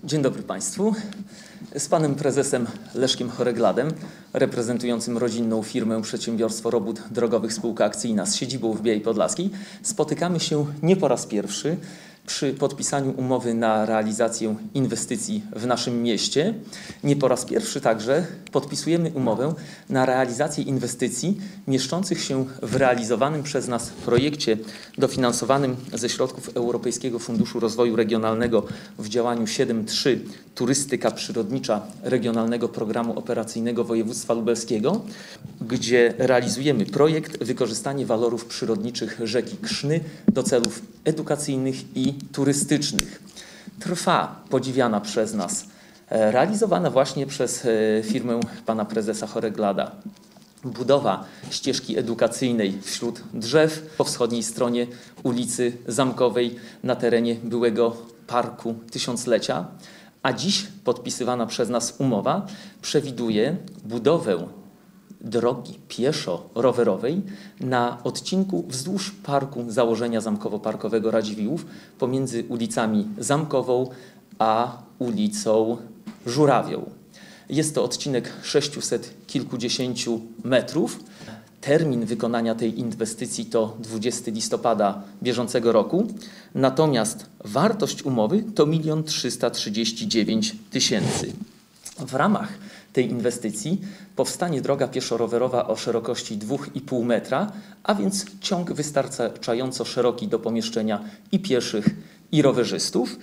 Dzień dobry Państwu. Z panem prezesem Leszkiem Choregladem, reprezentującym rodzinną firmę Przedsiębiorstwo Robót Drogowych Spółka Akcyjna z siedzibą w Białej Podlaskiej, spotykamy się nie po raz pierwszy przy podpisaniu umowy na realizację inwestycji w naszym mieście. Nie po raz pierwszy także podpisujemy umowę na realizację inwestycji mieszczących się w realizowanym przez nas projekcie dofinansowanym ze środków Europejskiego Funduszu Rozwoju Regionalnego w działaniu 7.3 Turystyka Przyrodnicza Regionalnego Programu Operacyjnego Województwa Lubelskiego, gdzie realizujemy projekt wykorzystanie walorów przyrodniczych rzeki Krzny do celów edukacyjnych i turystycznych. Trwa podziwiana przez nas, realizowana właśnie przez firmę pana prezesa Choreglada, budowa ścieżki edukacyjnej wśród drzew po wschodniej stronie ulicy Zamkowej na terenie byłego Parku Tysiąclecia, a dziś podpisywana przez nas umowa przewiduje budowę drogi pieszo-rowerowej na odcinku wzdłuż Parku Założenia Zamkowo-Parkowego Radziwiłłów pomiędzy ulicami Zamkową a ulicą Żurawią. Jest to odcinek 600 kilkudziesięciu metrów. Termin wykonania tej inwestycji to 20 listopada bieżącego roku, natomiast wartość umowy to 1 339 000. W ramach tej inwestycji powstanie droga pieszo-rowerowa o szerokości 2,5 metra, a więc ciąg wystarczająco szeroki do pomieszczenia i pieszych, i rowerzystów.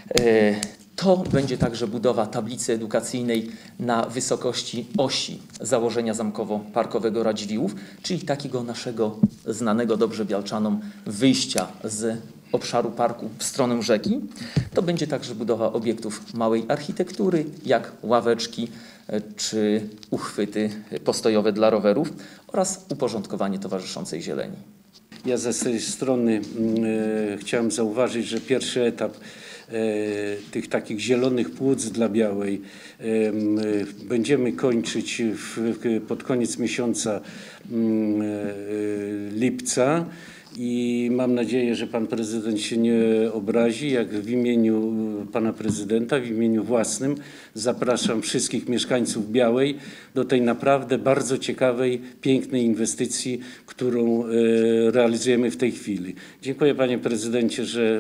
To będzie także budowa tablicy edukacyjnej na wysokości osi założenia zamkowo-parkowego Radziwiłłów, czyli takiego naszego znanego dobrze Bialczanom wyjścia z obszaru parku w stronę rzeki. To będzie także budowa obiektów małej architektury, jak ławeczki czy uchwyty postojowe dla rowerów oraz uporządkowanie towarzyszącej zieleni. Ja ze swojej strony chciałem zauważyć, że pierwszy etap tych takich zielonych płuc dla Białej będziemy kończyć pod koniec miesiąca lipca. I mam nadzieję, że pan prezydent się nie obrazi, jak w imieniu pana prezydenta, w imieniu własnym zapraszam wszystkich mieszkańców Białej do tej naprawdę bardzo ciekawej, pięknej inwestycji, którą realizujemy w tej chwili. Dziękuję panie prezydencie, że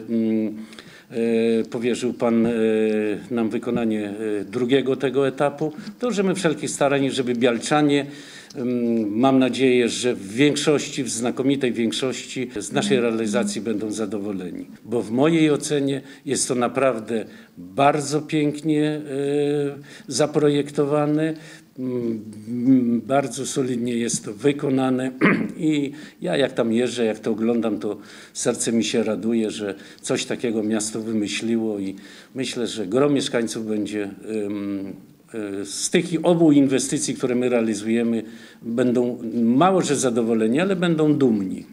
powierzył pan nam wykonanie drugiego tego etapu. Dążymy wszelkich starań, żeby Bialczanie, mam nadzieję, że w większości, w znakomitej większości z naszej realizacji będą zadowoleni. Bo w mojej ocenie jest to naprawdę bardzo pięknie zaprojektowane, bardzo solidnie jest to wykonane i ja jak tam jeżdżę, jak to oglądam, to serce mi się raduje, że coś takiego miasto wymyśliło i myślę, że gro mieszkańców będzie z tych obu inwestycji, które my realizujemy, będą mało że zadowoleni, ale będą dumni.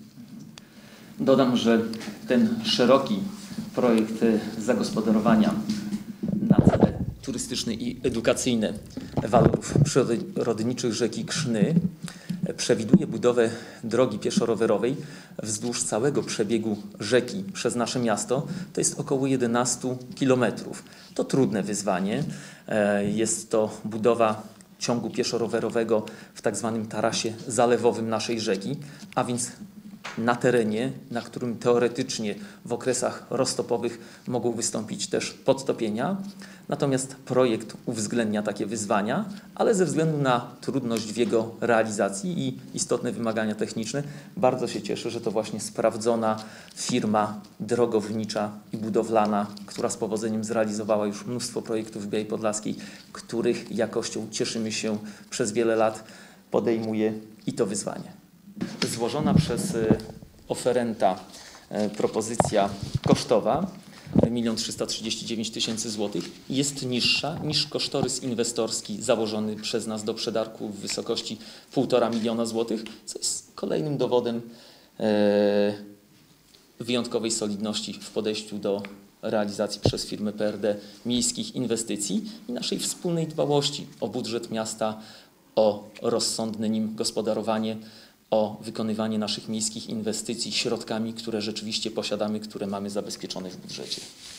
Dodam, że ten szeroki projekt zagospodarowania na cele turystyczne i edukacyjne walorów przyrodniczych rzeki Krzny przewiduje budowę drogi pieszo-rowerowej wzdłuż całego przebiegu rzeki przez nasze miasto. To jest około 11 kilometrów. To trudne wyzwanie. Jest to budowa ciągu pieszo-rowerowego w tak zwanym tarasie zalewowym naszej rzeki, a więc na terenie, na którym teoretycznie w okresach roztopowych mogą wystąpić też podtopienia. Natomiast projekt uwzględnia takie wyzwania, ale ze względu na trudność w jego realizacji i istotne wymagania techniczne, bardzo się cieszę, że to właśnie sprawdzona firma drogownicza i budowlana, która z powodzeniem zrealizowała już mnóstwo projektów w Białej Podlaskiej, których jakością cieszymy się przez wiele lat, podejmuje i to wyzwanie. Złożona przez oferenta propozycja kosztowa 1 339 000 złotych jest niższa niż kosztorys inwestorski założony przez nas do przetargu w wysokości 1,5 miliona złotych, co jest kolejnym dowodem wyjątkowej solidności w podejściu do realizacji przez firmę PRD miejskich inwestycji i naszej wspólnej dbałości o budżet miasta, o rozsądne nim gospodarowanie, o wykonywanie naszych miejskich inwestycji środkami, które rzeczywiście posiadamy, które mamy zabezpieczone w budżecie.